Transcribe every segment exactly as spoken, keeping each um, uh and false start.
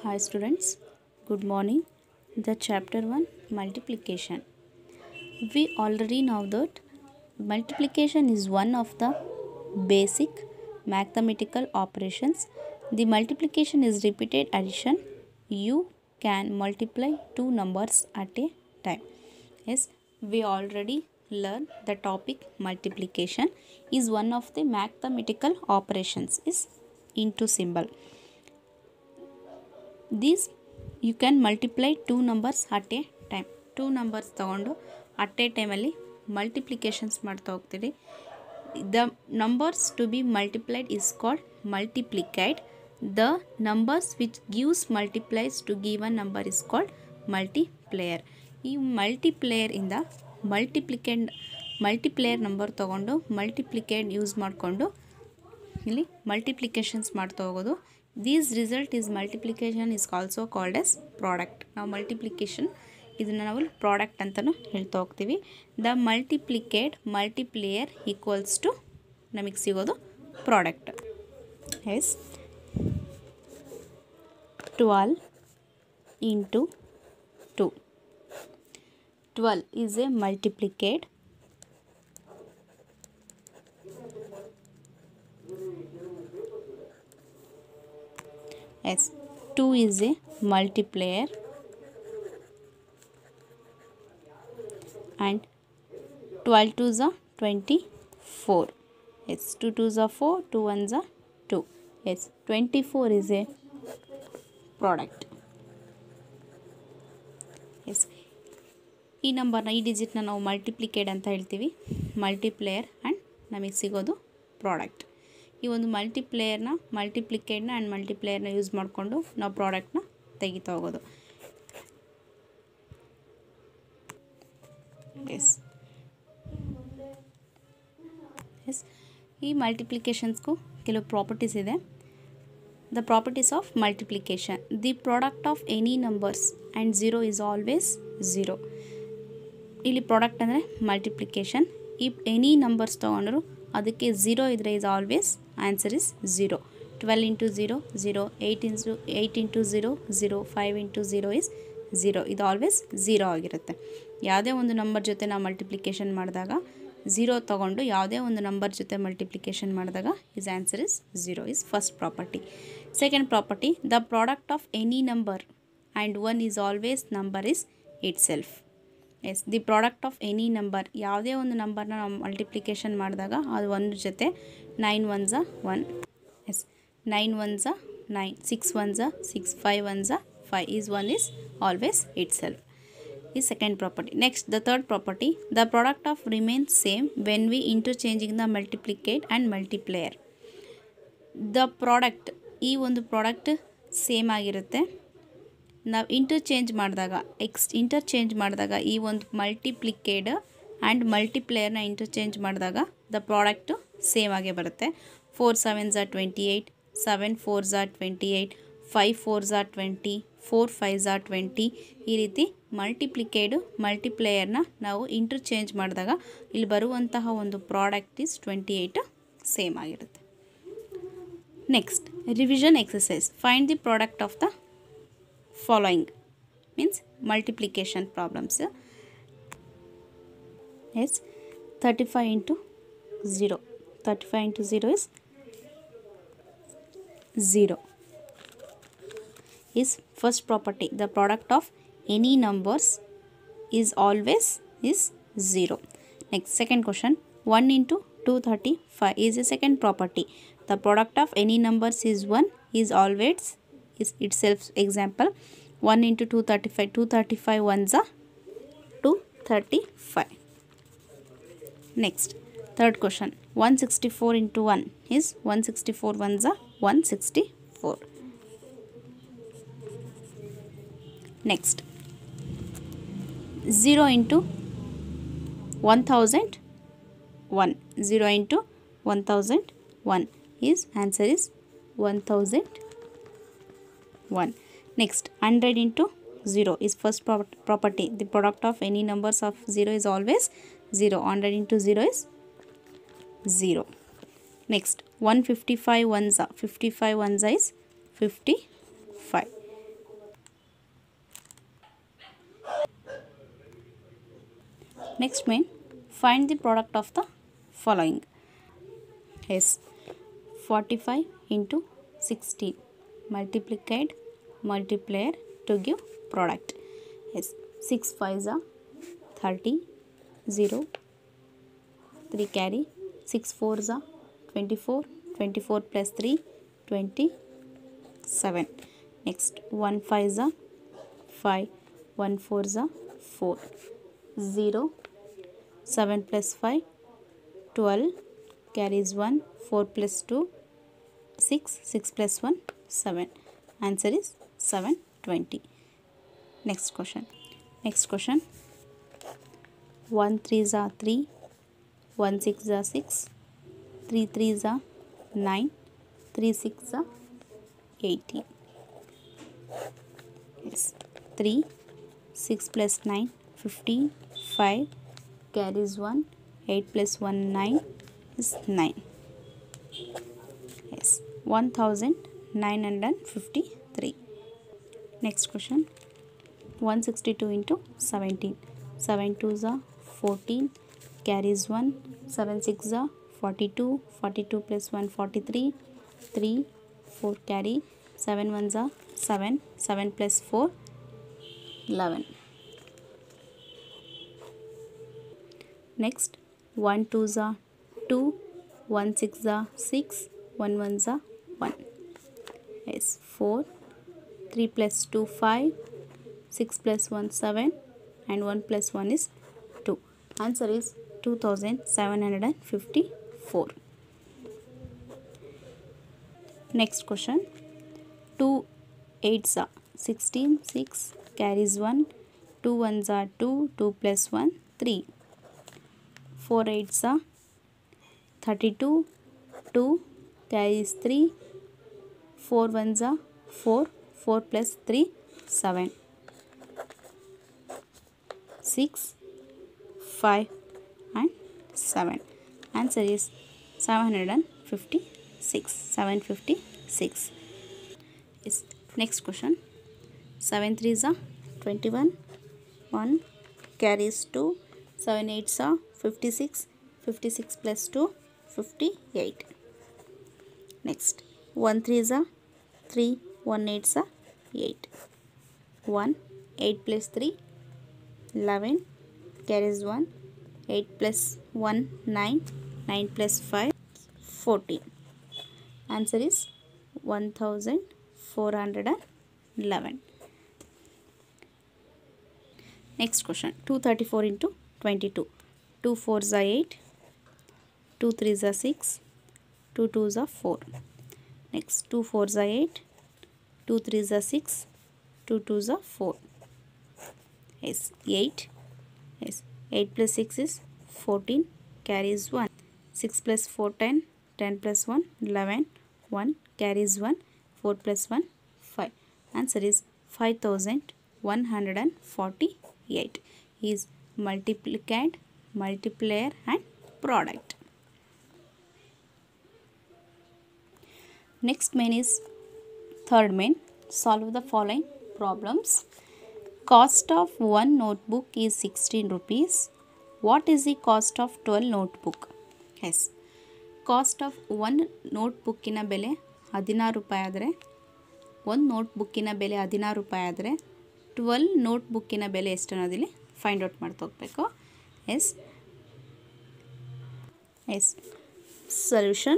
Hi students, good morning. The chapter one multiplication. We already know that multiplication is one of the basic mathematical operations. The multiplication is repeated addition. You can multiply two numbers at a time. Yes, we already learned the topic multiplication is one of the mathematical operations is into symbol. These you can multiply two numbers at a time. Two numbers ತಗೊಂಡು at a time ಅಲ್ಲಿ multiplications ಮಾಡ್ತಾ ಹೋಗ್ತೀರಿ. The numbers to be multiplied is called multiplied. The numbers which gives multiplies to given number is called multiplier. ಈ multiplier ಇಂದ multiplied multiplier number ತಗೊಂಡು multiplied use ಮಾಡಿಕೊಂಡು ಇಲ್ಲಿ multiplications ಮಾಡ್ತಾ ಹೋಗೋದು. This result is multiplication is also called as product. ನಾವು multiplication ಇದನ್ನು ನಾವು ಪ್ರಾಡಕ್ಟ್ ಅಂತಲೂ ಹೇಳ್ತಾ ಹೋಗ್ತೀವಿ. The multiplicand multiplier equals to ನಮಗೆ ಸಿಗೋದು product. Yes twelve into two. Twelve is a multiplicand. Yes, two is a multiplier and twelve twos are twenty-four. Yes, two twos are four, two ones are two. Yes, twenty-four is a product. Yes, ಈ ನಂಬರ್ನ ಈ ಡಿಜಿಟ್ನ ನಾವು ಮಲ್ಟಿಪ್ಲಿಕೇಡ್ ಅಂತ ಹೇಳ್ತೀವಿ, multiplier and ನಮಗೆ ಸಿಗೋದು product. ಈ ಒಂದು ಮಲ್ಟಿಪ್ಲೇಯರ್ನ ಮಲ್ಟಿಪ್ಲಿಕೇಡ್ನ ಆ್ಯಂಡ್ ಮಲ್ಟಿಪ್ಲೇಯರ್ನ ಯೂಸ್ ಮಾಡಿಕೊಂಡು ನಾವು ಪ್ರಾಡಕ್ಟ್ನ ತೆಗಿತಾ ಹೋಗೋದು. ಎಸ್ ಎಸ್ ಈ ಮಲ್ಟಿಪ್ಲಿಕೇಶನ್ಸ್ಗೂ ಕೆಲವು ಪ್ರಾಪರ್ಟೀಸ್ ಇದೆ. The properties of multiplication. The product of any numbers and zero is always zero. ಇಲ್ಲಿ ಪ್ರಾಡಕ್ಟ್ ಅಂದರೆ ಮಲ್ಟಿಪ್ಲಿಕೇಶನ್. ಈ ಎನಿ ನಂಬರ್ಸ್ ತೊಗೊಂಡ್ರು ಅದಕ್ಕೆ ಝೀರೋ ಇದ್ದರೆ is always answer is zero. Twelve into zero zero, eight into eight into zero zero, five into zero is zero. ಇದು always zero ಆಗಿರುತ್ತೆ. ಯಾವುದೇ ಒಂದು ನಂಬರ್ ಜೊತೆ ನಾವು ಮಲ್ಟಿಪ್ಲಿಕೇಶನ್ ಮಾಡಿದಾಗ ಝೀರೋ ತೊಗೊಂಡು ಯಾವುದೇ ಒಂದು ನಂಬರ್ ಜೊತೆ ಮಲ್ಟಿಪ್ಲಿಕೇಶನ್ ಮಾಡಿದಾಗ is answer is zero is first property. Second property, the product of any number and one is always number is itself. Yes, the product of any number, ಯಾವುದೇ ಒಂದು ನಂಬರ್ನ ನಾವು multiplication ಮಾಡಿದಾಗ ಅದು ಒಂದು ಜೊತೆ ನೈನ್ ಒನ್ ಝಾ one. Yes, nine one ಝಾ ನೈನ್, ಸಿಕ್ಸ್ ಒನ್ ಝಾ ಸಿಕ್ಸ್, ಫೈವ್ ಒನ್ ಝಾ five is one is always itself is second property. Next, the third property, the product of remains same when we interchanging the multiplicate and multiplier. The product, ಈ ಒಂದು product same ಆಗಿರುತ್ತೆ. ನಾವು interchange ಮಾಡಿದಾಗ X interchange ಮಾಡಿದಾಗ ಈ ಒಂದು multiplicand and ಮಲ್ಟಿಪ್ಲೇಯರ್ನ interchange ಮಾಡಿದಾಗ ದ ಪ್ರಾಡಕ್ಟು ಸೇಮ್ ಆಗೇ ಬರುತ್ತೆ. ಫೋರ್ ಸೆವೆನ್ ಝಾ ಟ್ವೆಂಟಿ ಏಯ್ಟ್, ಸೆವೆನ್ ಫೋರ್ ಝಾ ಟ್ವೆಂಟಿ ಏಯ್ಟ್, ಫೈವ್ ಫೋರ್ ಝಾ ಟ್ವೆಂಟಿ, ಫೋರ್ ಫೈವ್ ಝಾ ಟ್ವೆಂಟಿ. ಈ ರೀತಿ ಮಲ್ಟಿಪ್ಲಿಕೇಡು ಮಲ್ಟಿಪ್ಲೇಯರ್ನ ನಾವು ಇಂಟರ್ಚೇಂಜ್ ಮಾಡಿದಾಗ ಇಲ್ಲಿ ಬರುವಂತಹ ಒಂದು product is twenty eight same ಆಗಿರುತ್ತೆ. Next, revision exercise. Find the product of the following means multiplication problems. Yes, thirty five into zero. Thirty five into zero is zero is first property. The product of any numbers is always is zero. Next, second question, one into two hundred thirty-five is a second property. The product of any numbers is one is always is itself. Example, one into two hundred thirty-five, two hundred thirty-five ones are two hundred thirty-five. Next, third question, one hundred sixty-four into one is one hundred sixty-four ones are one hundred sixty-four. Next, zero into one thousand one. zero into one thousand one is answer is one thousand one. Next, one hundred into zero is first property. The product of any numbers of zero is always zero. one hundred into zero is zero. Next, one hundred fifty-five ones are fifty-five ones is fifty-five. Next main, find the product of the following. Yes, forty-five into sixteen multiplied multiplier to give product. Yes, six fives are thirty, zero, three carry, six fours are twenty-four, twenty-four plus three, twenty-seven. Next, one fives are five, one fours are four, zero, seven plus five, twelve, carries one, four plus two, six, six plus one, seven. Answer is seven twenty. Next question. Next question. one threes are three, one six are six, three threes are nine, three six are eighteen. Yes, three, six plus nine, fifteen, five, carries one, eight plus one, nine is nine. Yes, one thousand nine hundred fifty-three. Next question. one sixty-two into seventeen. seven twos are fourteen, carries one, seven six are forty-two, forty-two plus one, forty-three, three, four carry, seven ones are seven, seven plus four, eleven. Next, one twos are two, one six are six, one ones are one. Yes, four, three plus two, five, six plus one, seven, and one plus one is two. Answer is two thousand seven hundred fifty-four. Next question. two eights are sixteen, six, carries one, two ones are two, two plus one, three. four eights are thirty-two, two, carries three, four ones are four, four plus three, seven. six, five and seven. Answer is seven hundred fifty-six. seven fifty-six. Is next question. seven threes are twenty-one, one, carries two, seven eights are fifty-six, fifty-six plus two, fifty-eight. Next, one threes are three, one eights are eight. one, eight plus three, eleven, carries one, eight plus one, nine, nine plus five, fourteen. Answer is one thousand four hundred eleven. Next question. two thirty-four into twenty-two. two fours are eight, two threes are six, two twos are four. Next, two fours are eight, two threes are six, two twos are four. Yes, eight. Yes, eight plus six is fourteen, carries one. six plus four, ten, ten plus one, eleven, one, carries one, four plus one, five. Answer is five thousand one hundred forty-eight. Is multiplied, multiplier and product. Next main is third main. Solve the following problems. Cost of one notebook is sixteen rupees. What is the cost of twelve notebook? Yes. Cost of one notebook in ಬೆಲೆ ಹದಿನಾರು ರೂಪಾಯಿ ಆದರೆ ಒಂದು ನೋಟ್ಬುಕ್ಕಿನ ಬೆಲೆ ಹದಿನಾರು ರೂಪಾಯಿ ಆದರೆ twelve ನೋಟ್ಬುಕ್ಕಿನ ಬೆಲೆ ಎಷ್ಟು ಅನ್ನೋದಿಲ್ಲಿ ಫೈಂಡ್ ಔಟ್ ಮಾಡ್ತಾ ಹೋಗಬೇಕು. Yes yes solution.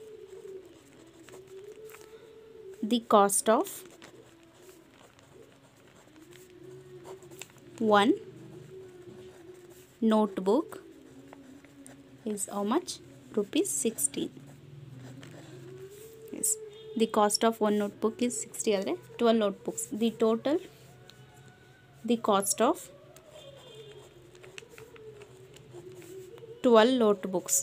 The cost of one notebook is how much? Rupees sixteen. Yes, the cost of one notebook is sixty. Adre twelve notebooks. The total, the cost of twelve notebooks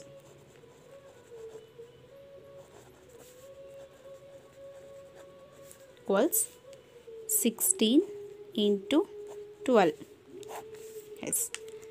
equals sixteen into twelve. Yes,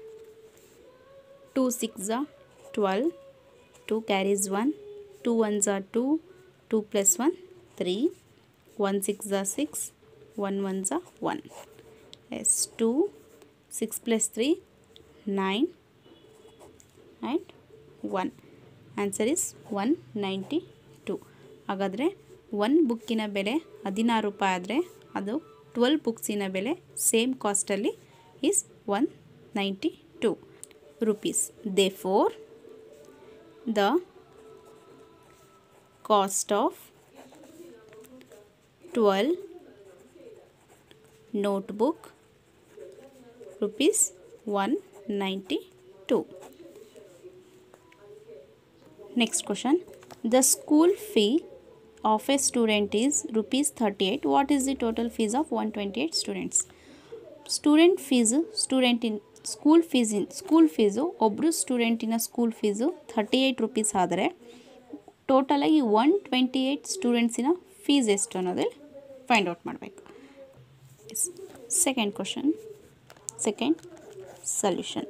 two six are twelve, two carries one, two ones are two, two plus one, three, one six are six, one ones are one. Yes, two, six plus three, nine and one. Answer is one ninety two. ಹಾಗಾದರೆ ಒಂದು ಬುಕ್ಕಿನ ಬೆಲೆ ಹದಿನಾರು ರೂಪಾಯಿ ಆದರೆ ಅದು twelve ಬುಕ್ಸಿನ ಬೆಲೆ same ಕಾಸ್ಟಲ್ಲಿ is one ninety two rupees. Therefore, the cost of twelve notebook rupees one ninety-two. Next question. The school fee of a student is rupees thirty-eight. What is the total fees of one hundred twenty-eight students? Student fees, student in school ಫೀಸಿನ school fees ಒಬ್ಬರು ಸ್ಟೂಡೆಂಟಿನ school fees thirty eight rupees ಆದರೆ ಟೋಟಲಾಗಿ one twenty eight ಸ್ಟೂಡೆಂಟ್ಸಿನ fees ಎಷ್ಟು ಅನ್ನೋದಲ್ಲಿ find out ಮಾಡಬೇಕು. Second question, second solution.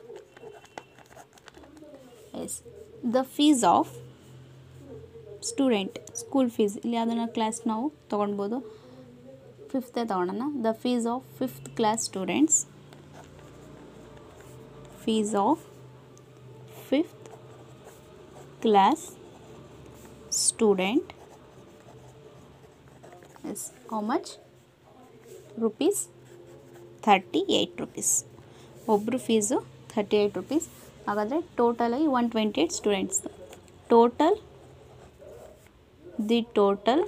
Yes the fees of student school fees ಇಲ್ಲಿ ಅದನ್ನು ಕ್ಲಾಸ್ ನಾವು ತೊಗೊಳ್ಬೋದು. ಫಿಫ್ತೇ ತೊಗೊಳೋಣ. The fees of fifth class students fees of fifth class student is how much? Rupees thirty-eight rupees. ಒಬ್ಬರು fees thirty eight rupees. ಹಾಗಾದರೆ ಟೋಟಲಾಗಿ one twenty eight students. Total the total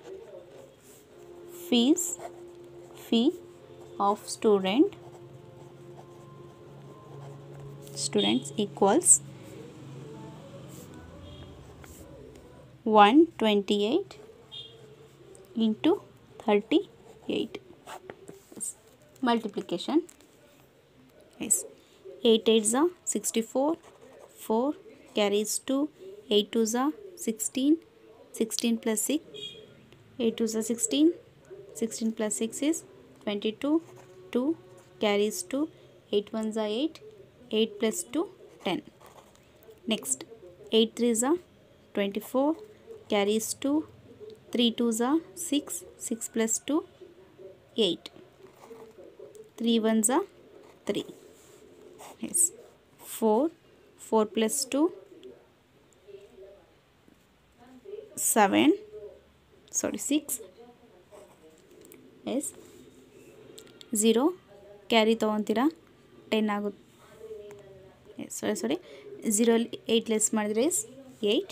fees fee of student students equals one twenty-eight into thirty-eight. Yes. Multiplication. Yes. eight eights are sixty-four. four carries two. eight twos are sixteen. sixteen plus six. eight twos are sixteen. sixteen plus six is twenty-two. two carries two. eight ones are eight. eight plus two, ten. Next, eight threes are twenty-four, carries two, three twos are six, six plus two, eight. three ones are three. Yes. four, four plus two, seven, sorry, six. Yes. zero, carry ತಗೊಂತೀರಾ ten ಆಗುತ್ತೆ. Sorry sorry ಝೀರೋಲಿ eight less ಮಾಡಿದರೆ is eight.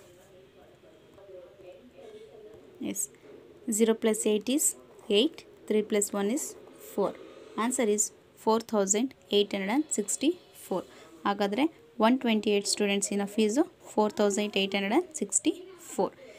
Yes zero plus eight is eight. Three plus one is four. Answer is four thousand eight hundred and sixty four. ಹಾಗಾದರೆ one twenty eight ಸ್ಟೂಡೆಂಟ್ಸಿನ fees four thousand eight hundred and sixty four.